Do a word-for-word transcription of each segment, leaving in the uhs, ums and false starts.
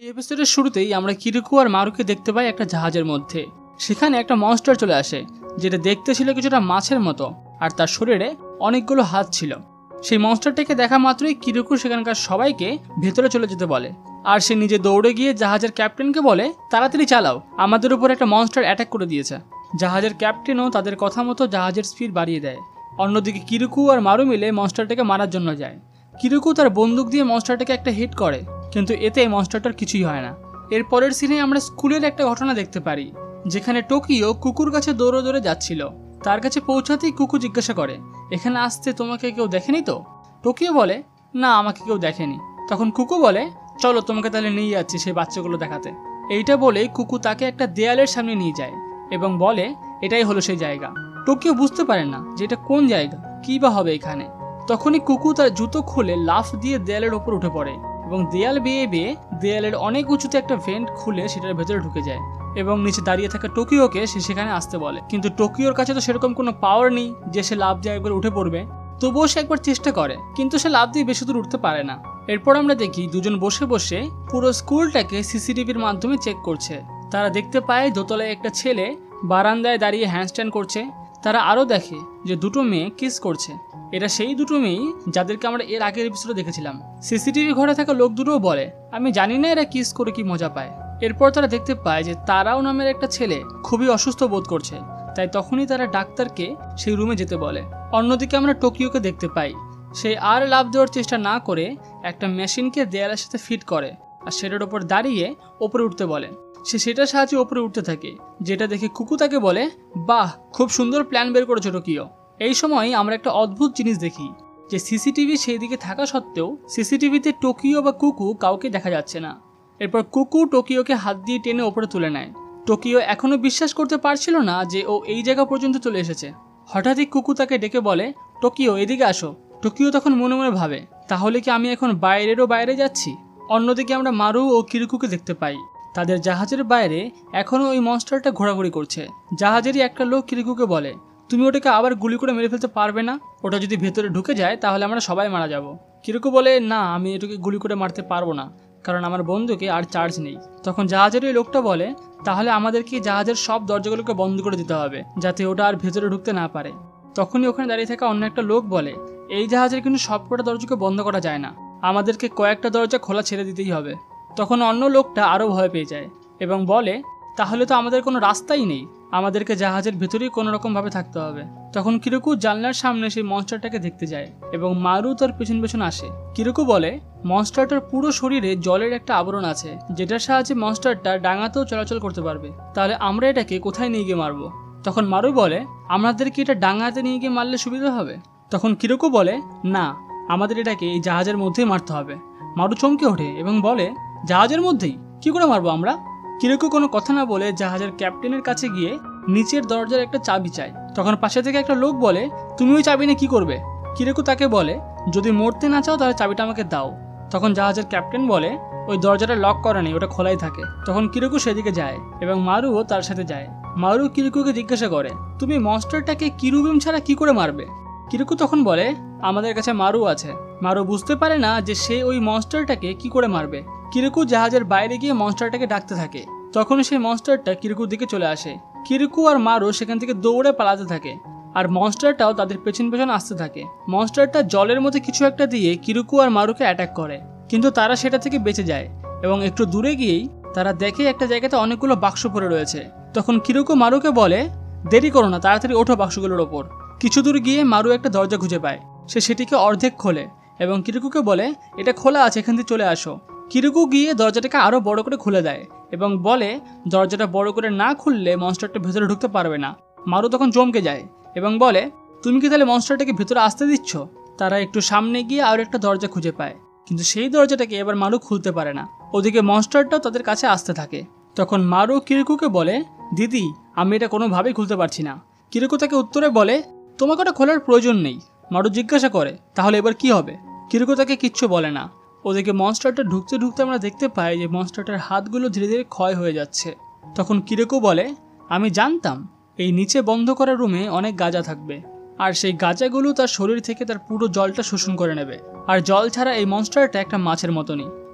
এই এপিসোডের শুরুতেই আমরা কিরিকো আর মারুকে দেখতে পাই একটা জাহাজের মধ্যে। সেখানে একটা মনস্টার চলে আসে, যেটা দেখতে ছিল কিছুটা মাছের মতো, আর তার শরীরে অনেকগুলো হাত ছিল। সেই মনস্টারটাকে দেখা মাত্রই কিরিকো সেখানকার সবাইকে ভেতরে চলে যেতে বলে, আর সে নিজে দৌড়ে গিয়ে জাহাজের ক্যাপ্টেনকে বলে, তাড়াতাড়ি চালাও, আমাদের উপর একটা মনস্টার অ্যাটাক করে দিয়েছে। জাহাজের ক্যাপ্টেনও তাদের কথা মতো জাহাজের স্পিড বাড়িয়ে দেয়। অন্যদিকে কিরিকো আর মারু মিলে মনস্টারটাকে মারার জন্য যায়। কিরিকো তার বন্দুক দিয়ে মনস্টারটাকে একটা হিট করে, কিন্তু এতে মনস্টারটার কিছুই হয় না। এর পরের সিনে আমরা স্কুলের একটা ঘটনা দেখতে পারি, যেখানে টোকিও কুকুর কাছে দৌড়ে দৌড়ে যাচ্ছিল। তার কাছে পৌঁছাতেই কুকু জিজ্ঞাসা করে, এখানে আসতে তোমাকে কেউ দেখেনি তো? টোকিও বলে, না, আমাকে কেউ দেখেনি। তখন কুকু বলে, চলো তোমাকে তাহলে নিয়ে যাচ্ছি সেই বাচ্চাগুলো দেখাতে। এইটা বলে কুকু তাকে একটা দেয়ালের সামনে নিয়ে যায় এবং বলে, এটাই হলো সেই জায়গা। টোকিও বুঝতে পারে না যে এটা কোন জায়গা, কি বা হবে এখানে। তখনই কুকু তার জুতো খুলে লাফ দিয়ে দেয়ালের ওপর উঠে পড়ে এবং দেয়াল বেয়ে বেয়ে দেয়ালের অনেক উঁচুতে একটা ভেন্ট খুলে সেটার ভেতরে ঢুকে যায় এবং নিচে দাঁড়িয়ে থাকা টোকিওকে সে সেখানে আসতে বলে। কিন্তু টোকিওর কাছে তো সেরকম কোনো পাওয়ার নেই যে সে লাফ দিয়ে একবার উঠে পড়বে। তবুও সে একবার চেষ্টা করে, কিন্তু সে লাফ দিয়ে বেশি দূর উঠতে পারে না। এরপর আমরা দেখি দুজন বসে বসে পুরো স্কুলটাকে সিসিটিভির মাধ্যমে চেক করছে। তারা দেখতে পায় দোতলায় একটা ছেলে বারান্দায় দাঁড়িয়ে হ্যান্ডস্ট্যান্ড করছে। তারা আরও দেখে যে দুটো মেয়ে কিস করছে। এরা সেই দুটো মেয়েই যাদেরকে আমরা এর আগের এপিসোডে দেখেছিলাম। সিসিটিভি ঘরে থাকা লোক দুটোও বলে, আমি জানি না এরা কিস করে কি মজা পায়। এরপর তারা দেখতে পায় যে তারাও নামের একটা ছেলে খুবই অসুস্থ বোধ করছে, তাই তখনই তারা ডাক্তারকে সেই রুমে যেতে বলে। অন্যদিকে আমরা টোকিওকে দেখতে পাই, সে আর লাফ দেওয়ার চেষ্টা না করে একটা মেশিনকে দেয়ালের সাথে ফিট করে আর সেটার ওপর দাঁড়িয়ে ওপরে উঠতে বলে। সে সেটার সাহায্যে ওপরে উঠতে থাকে, যেটা দেখে কুকু তাকে বলে, বাহ, খুব সুন্দর প্ল্যান বের করেছো টোকিও। এই সময় আমরা একটা অদ্ভুত জিনিস দেখি, যে সিসিটিভি সেই দিকে থাকা সত্ত্বেও সিসিটিভিতে টোকিও বা কুকু কাউকে দেখা যাচ্ছে না। এরপর কুকু টোকিওকে হাত দিয়ে টেনে ওপরে তুলে নেয়। টোকিও এখনো বিশ্বাস করতে পারছিল না যে ও এই জায়গা পর্যন্ত চলে এসেছে। হঠাৎই কুকু তাকে ডেকে বলে, টোকিও এদিকে আসো। টোকিও তখন মনে মনে ভাবে, তাহলে কি আমি এখন বাইরেরও বাইরে যাচ্ছি? অন্যদিকে আমরা মারু ও কিরিকুকে দেখতে পাই, তাদের জাহাজের বাইরে এখনও ওই মনস্টারটা ঘোরাঘুরি করছে। জাহাজেরই একটা লোক কিরিকুকে বলে, তুমি ওটাকে আবার গুলি করে মেরে ফেলতে পারবে না? ওটা যদি ভেতরে ঢুকে যায় তাহলে আমরা সবাই মারা যাব। কিরিকু বলে, না, আমি এটাকে গুলি করে মারতে পারবো না, কারণ আমার বন্দুকে আর চার্জ নেই। তখন জাহাজের ওই লোকটা বলে, তাহলে আমাদেরকে জাহাজের সব দরজাগুলোকে বন্ধ করে দিতে হবে, যাতে ওটা আর ভেতরে ঢুকতে না পারে। তখনই ওখানে দাঁড়িয়ে থাকা অন্য একটা লোক বলে, এই জাহাজের কিন্তু সবকটা দরজাকে বন্ধ করা যায় না, আমাদেরকে কয়েকটা দরজা খোলা ছেড়ে দিতেই হবে। তখন অন্য লোকটা আরও ভয় পেয়ে যায় এবং বলে, তাহলে তো আমাদের কোনো রাস্তাই নেই, আমাদেরকে জাহাজের ভেতরেই কোনো রকমভাবে থাকতে হবে। তখন কিরিকু জানলার সামনে সেই মনস্টারটাকে দেখতে যায় এবং মারু তার পেছন পেছন আসে। কিরিকু বলে, মনস্টারটার পুরো শরীরে জলের একটা আবরণ আছে, যেটার সাহায্যে মনস্টারটা ডাঙাতেও চলাচল করতে পারবে। তাহলে আমরা এটাকে কোথায় নিয়ে গিয়ে মারবো? তখন মারু বলে, আমাদের কি এটা ডাঙাতে নিয়ে গিয়ে মারলে সুবিধা হবে? তখন কিরিকু বলে, না, আমাদের এটাকে এই জাহাজের মধ্যেই মারতে হবে। মারু চমকে ওঠে এবং বলে, জাহাজের মধ্যেই কি করে মারবো আমরা? কিরিকু কোনো কথা না বলে জাহাজের ক্যাপ্টেনের কাছে গিয়ে নিচের দরজার একটা চাবি চায়। তখন পাশে থেকে একটা লোক বলে, তুমি ওই চাবি নিয়ে কি করবে? কিরিকু তাকে বলে, যদি মরতে না চাও তাহলে চাবিটা আমাকে দাও। তখন জাহাজের ক্যাপ্টেন বলে, ওই দরজাটা লক করা নেই, ওটা খোলাই থাকে। তখন কিরিকু সেদিকে যায় এবং মারুও তার সাথে যায়। মারু কিরিকুকে জিজ্ঞাসা করে, তুমি মনস্টারটাকে কিরুবিম ছাড়া কি করে মারবে? কিরিকু তখন বলে, আমাদের কাছে মারু আছে। মারু বুঝতে পারে না যে সে ওই মনস্টারটাকে কি করে মারবে। কিরিকু জাহাজের বাইরে গিয়ে মনস্টারটাকে ডাকতে থাকে। তখন সেই মনস্টারটা কিরিকুর দিকে চলে আসে। কিরিকু আর মারু সেখান থেকে দৌড়ে পালাতে থাকে, আর মনস্টারটাও তাদের পেছন পেছন আসতে থাকে। মনস্টারটা জলের মধ্যে কিছু একটা দিয়ে কিরিকু আর মারুকে অ্যাটাক করে, কিন্তু তারা সেটা থেকে বেঁচে যায় এবং একটু দূরে গিয়েই তারা দেখে একটা জায়গাতে অনেকগুলো বাক্স পড়ে রয়েছে। তখন কিরিকু মারুকে বলে, দেরি করো না, তাড়াতাড়ি ওঠো বাক্সগুলোর ওপর। কিছু দূর গিয়ে মারু একটা দরজা খুঁজে পায়। সে সেটিকে অর্ধেক খোলে এবং কিরিকুকে বলে, এটা খোলা আছে, এখান থেকে চলে আসো। কিরিকু গিয়ে দরজাটাকে আরও বড় করে খুলে দেয় এবং বলে, দরজাটা বড় করে না খুললে মনস্টারটা ভেতরে ঢুকতে পারবে না। মারু তখন চমকে যায় এবং বলে, তুমি কি তাহলে মনস্টারটাকে ভেতরে আসতে দিচ্ছ? তারা একটু সামনে গিয়ে আর একটা দরজা খুঁজে পায়, কিন্তু সেই দরজাটাকে এবার মারু খুলতে পারে না। ওদিকে মনস্টারটাও তাদের কাছে আসতে থাকে। তখন মারু কিরিকুকে বলে, দিদি, আমি এটা কোনোভাবেই খুলতে পারছি না। কিরিকু তাকে উত্তরে বলে, তোমাকে ওটা খোলার প্রয়োজন নেই। মারু জিজ্ঞাসা করে, তাহলে এবার কি হবে? কিরিকু তাকে কিচ্ছু বলে না। ওদিকে মনস্টারটা ঢুকতে ঢুকতে আমরা দেখতে পাই যে মনস্টারটার হাতগুলো ধীরে ধীরে ক্ষয় হয়ে যাচ্ছে। তখন কিরিকু বলে, আমি জানতাম এই নিচে বন্ধ করা রুমে অনেক গাঁজা থাকবে, আর সেই গাঁজাগুলো তার শরীর থেকে তার পুরো জলটা শোষণ করে নেবে, আর জল ছাড়া এই মনস্টারটা একটা মাছের মতনই।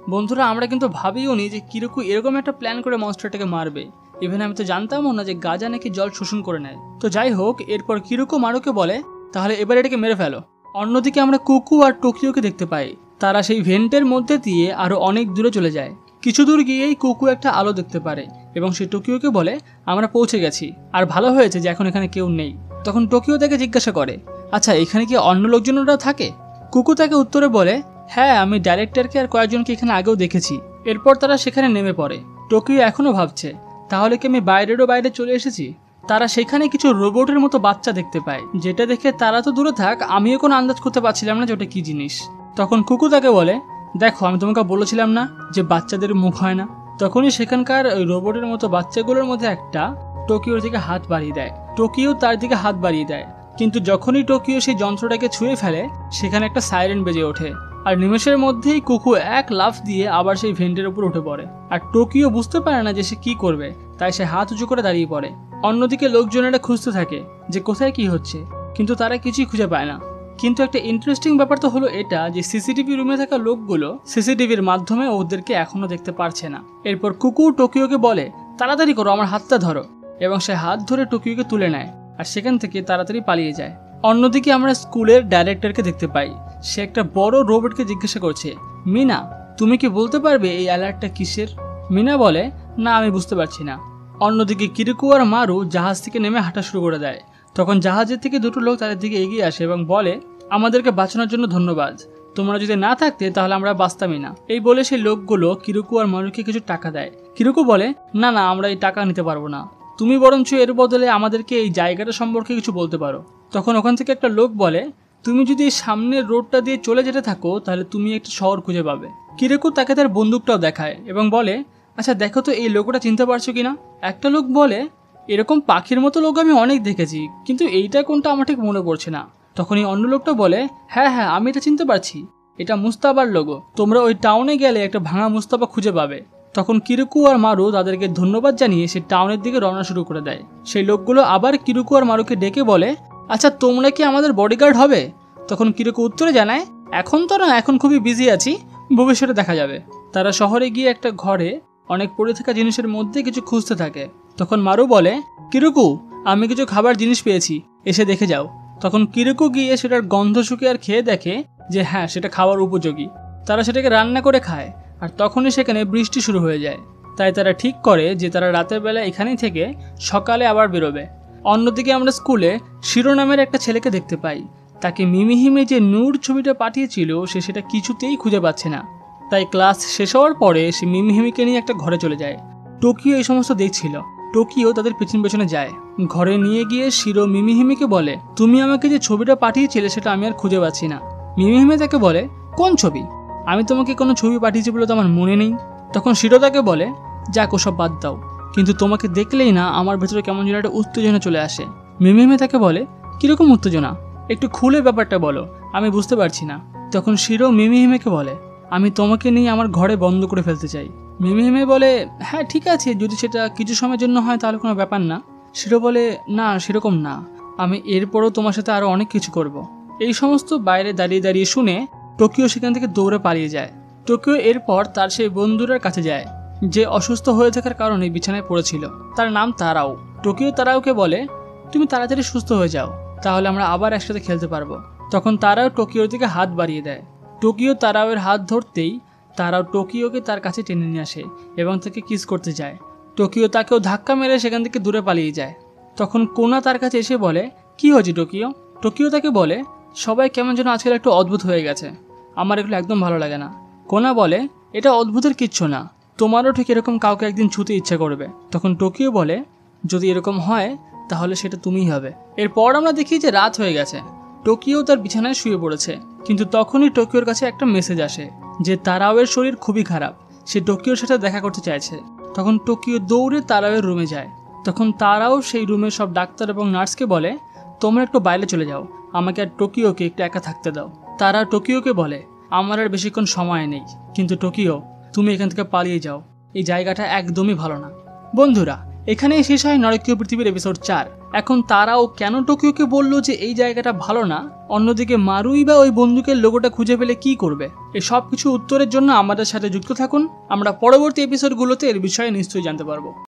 বন্ধুরা আমরা কিন্তু ভাবিও নি যে কিরকু এরকম একটা প্ল্যান করে মনস্টারটাকে মারবে। ইভেন আমি তো জানতামও না যে গাঁজা নাকি জল শোষণ করে নেয়। তো যাই হোক, এরপর কিরকু মারুকে বলে তাহলে এবার এটাকে মেরে ফেলো। অন্যদিকে আমরা কুকু আর টোকিওকে দেখতে পাই, তারা সেই ভেন্টের মধ্যে দিয়ে আরো অনেক দূরে চলে যায়। কিছু দূর গিয়েই কুকু একটা আলো দেখতে পারে এবং সে টোকিওকে বলে আমরা পৌঁছে গেছি, আর ভালো হয়েছে যে এখন এখানে কেউ নেই। তখন টোকিও তাকে জিজ্ঞাসা করে আচ্ছা এখানে কি অন্য লোকজনরা থাকে? কুকু তাকে উত্তরে বলে হ্যাঁ, আমি ডাইরেক্টরকে আর কয়েকজনকে এখানে আগেও দেখেছি। এরপর তারা সেখানে নেমে পড়ে। টোকিও এখনো ভাবছে তাহলে কি আমি বাইরেরও বাইরে চলে এসেছি। তারা সেখানে কিছু রোবটের মতো বাচ্চা দেখতে পায়, যেটা দেখে তারা তো দূরে থাক, আমিও কোনো আন্দাজ করতে পারছিলাম না যে ওটা কি জিনিস। তখন কুকু তাকে বলে দেখো আমি তোমাকে বলেছিলাম না যে বাচ্চাদের মুখ হয় না। তখনই সেখানকার ওই রোবটের মতো বাচ্চাগুলোর মধ্যে একটা টোকিওর দিকে হাত বাড়িয়ে দেয়। টোকিও তার দিকে হাত বাড়িয়ে দেয়, কিন্তু যখনই টোকিও সেই যন্ত্রটাকে ছুঁয়ে ফেলে সেখানে একটা সাইরেন বেজে ওঠে, আর নিমেষের মধ্যেই কুকু এক লাফ দিয়ে আবার সেই ভেন্টের উপর উঠে পড়ে। আর টোকিও বুঝতে পারে না যে সে কি করবে, তাই সে হাত উঁচু করে দাঁড়িয়ে পড়ে। অন্যদিকে লোকজনেরা খুঁজতে থাকে যে কোথায় কি হচ্ছে, কিন্তু তারা কিছুই খুঁজে পায় না। কিন্তু একটা ইন্টারেস্টিং ব্যাপার তো হলো এটা যে সিসিটিভি রুমে থাকা লোকগুলো সিসিটিভির মাধ্যমে ওদেরকে এখনো দেখতে পারছে না। এরপর কুকু টোকিওকে বলে তাড়াতাড়ি করো, আমার হাতটা ধরো, এবং সে হাত ধরে টোকিওকে তুলে নেয় আর সেখান থেকে তাড়াতাড়ি পালিয়ে যায়। অন্যদিকে আমরা স্কুলের ডাইরেক্টরকে দেখতে পাই, সে একটা বড় রোবটকে জিজ্ঞাসা করছে মিনা তুমি কি বলতে পারবে এই অ্যালার্টটা কিসের? মিনা বলে না আমি বুঝতে পারছি না। অন্যদিকে কিরিকু আর মারু জাহাজ থেকে নেমে হাঁটা শুরু করে দেয়। তখন জাহাজের থেকে দুটো লোক তাদের দিকে এগিয়ে আসে এবং বলে আমাদেরকে বাঁচানোর জন্য ধন্যবাদ, তোমরা যদি না থাকতে তাহলে আমরা বাঁচতামই না। এই বলে সেই লোকগুলো কিরিকু আর মারুকে কিছু টাকা দেয়। কিরিকু বলে না না আমরা এই টাকা নিতে পারবো না, তুমি বরঞ্চ এর বদলে আমাদেরকে এই জায়গাটা সম্পর্কে কিছু বলতে পারো। তখন ওখান থেকে একটা লোক বলে তুমি যদি সামনের রোডটা দিয়ে চলে যেতে থাকো তাহলে তুমি একটা শহর খুঁজে পাবে। কিরিকু তাকে তার বন্দুকটাও দেখায় এবং বলে আচ্ছা দেখো তো এই লোকটা চিনতে পারছো কিনা। একটা লোক বলে এরকম পাখির মতো লোক আমি অনেক দেখেছি, কিন্তু এইটা কোনটা আমার ঠিক মনে পড়ছে না। তখন এই অন্য লোকটা বলে হ্যাঁ হ্যাঁ আমি এটা চিনতে পারছি, এটা মুস্তাবার লোগো, তোমরা ওই টাউনে গেলে একটা ভাঙা মুস্তাবা খুঁজে পাবে। তখন কিরিকু আর মারু তাদেরকে ধন্যবাদ জানিয়ে সে টাউনের দিকে রওনা শুরু করে দেয়। সেই লোকগুলো আবার কিরিকু আর মারুকে ডেকে বলে আচ্ছা তোমরা কি আমাদের বডিগার্ড হবে? তখন কিরিকু উত্তরে জানায় এখন তো না, এখন খুবই বিজি আছি, ভবিষ্যতে দেখা যাবে। তারা শহরে গিয়ে একটা ঘরে অনেক পড়ে থাকা জিনিসের মধ্যে কিছু খুঁজতে থাকে। তখন মারু বলে কিরিকু আমি কিছু খাবার জিনিস পেয়েছি, এসে দেখে যাও। তখন কিরিকু গিয়ে সেটার গন্ধ শুকে আর খেয়ে দেখে যে হ্যাঁ সেটা খাওয়ার উপযোগী। তারা সেটাকে রান্না করে খায়, আর তখনই সেখানে বৃষ্টি শুরু হয়ে যায়। তাই তারা ঠিক করে যে তারা রাতের বেলা এখানেই থেকে সকালে আবার বেরোবে। অন্যদিকে আমরা স্কুলে শিরো নামের একটা ছেলেকে দেখতে পাই। তাকে মিমিহিমে যে নূর ছবিটা পাঠিয়েছিল সে সেটা কিছুতেই খুঁজে পাচ্ছে না। তাই ক্লাস শেষ হওয়ার পরে সে মিমিহিমিকে নিয়ে একটা ঘরে চলে যায়। টোকিও এই সমস্ত দেখছিল। টোকিও তাদের পেছন পেছনে যায়। ঘরে নিয়ে গিয়ে শিরো মিমিহিমিকে বলে তুমি আমাকে যে ছবিটা পাঠিয়েছিলে সেটা আমি আর খুঁজে পাচ্ছি না। মিমিহিমে তাকে বলে কোন ছবি? আমি তোমাকে কোনো ছবি পাঠিয়েছি বলে তো আমার মনে নেই। তখন শিরো তাকে বলে যাক ওসব বাদ দাও, কিন্তু তোমাকে দেখলেই না আমার ভেতরে কেমন যেন একটা উত্তেজনা চলে আসে। মিমিহিমে তাকে বলে কিরকম উত্তেজনা, একটু খুলে ব্যাপারটা বলো, আমি বুঝতে পারছি না। তখন শিরো মিমিহিমেকে বলে আমি তোমাকে নিয়ে আমার ঘরে বন্ধ করে ফেলতে চাই। মিমিহিমে বলে হ্যাঁ ঠিক আছে, যদি সেটা কিছু সময়ের জন্য হয় তাহলে কোনো ব্যাপার না। শিরো বলে না সেরকম না, আমি এরপরও তোমার সাথে আরো অনেক কিছু করব। এই সমস্ত বাইরে দাঁড়িয়ে দাঁড়িয়ে শুনে টোকিও সেখান থেকে দৌড়ে পালিয়ে যায়। টোকিও এরপর তার সেই বন্ধুটার কাছে যায় যে অসুস্থ হয়ে থাকার কারণে বিছানায় পড়েছিল। তার নাম তারাও। টোকিও তারাওকে বলে তুমি তাড়াতাড়ি সুস্থ হয়ে যাও, তাহলে আমরা আবার একসাথে খেলতে পারবো। তখন তারাও টোকিওর দিকে হাত বাড়িয়ে দেয়। টোকিও তারাওয়ের হাত ধরতেই তারাও টোকিওকে তার কাছে টেনে নিয়ে আসে এবং তাকে কিস করতে যায়। টোকিও তাকেও ধাক্কা মেরে সেখান থেকে দূরে পালিয়ে যায়। তখন কোনা তার কাছে এসে বলে কি হয়েছে টোকিও? টোকিও তাকে বলে সবাই কেমন যেন আজকাল একটু অদ্ভুত হয়ে গেছে, আমার এগুলো একদম ভালো লাগে না। কোনা বলে এটা অদ্ভুতের কিচ্ছু না, তোমারও ঠিক এরকম কাউকে একদিন ছুতে ইচ্ছে করবে। তখন টোকিও বলে যদি এরকম হয় তাহলে সেটা তুমিই হবে। এরপর আমরা দেখি যে রাত হয়ে গেছে। টোকিও তার বিছানায় শুয়ে পড়েছে, কিন্তু তখনই টোকিওর কাছে একটা মেসেজ আসে যে তারাওয়ের শরীর খুবই খারাপ, সে টোকিওর সাথে দেখা করতে চাইছে। তখন টোকিও দৌড়ে তারাওয়ের রুমে যায়। তখন তারাও সেই রুমের সব ডাক্তার এবং নার্সকে বলে তোমরা একটু বাইরে চলে যাও, আমাকে আর টোকিওকে একটু একা থাকতে দাও। তারা টোকিওকে বলে আমার আর বেশিক্ষণ সময় নেই, কিন্তু টোকিও তুমি এখান থেকে পালিয়ে যাও, এই জায়গাটা একদমই ভালো না। বন্ধুরা এখানেই শেষ হয় নারকীয় পৃথিবীর এপিসোড চার। এখন তারাও কেন টোকিওকে বলল যে এই জায়গাটা ভালো না, অন্যদিকে মারুই বা ওই বন্দুকের লোগোটা খুঁজে পেলে কি করবে? এই সব কিছু উত্তরের জন্য আমাদের সাথে যুক্ত থাকুন। আমরা পরবর্তী এপিসোডগুলোতে এর বিষয়ে নিশ্চয়ই জানতে পারবো।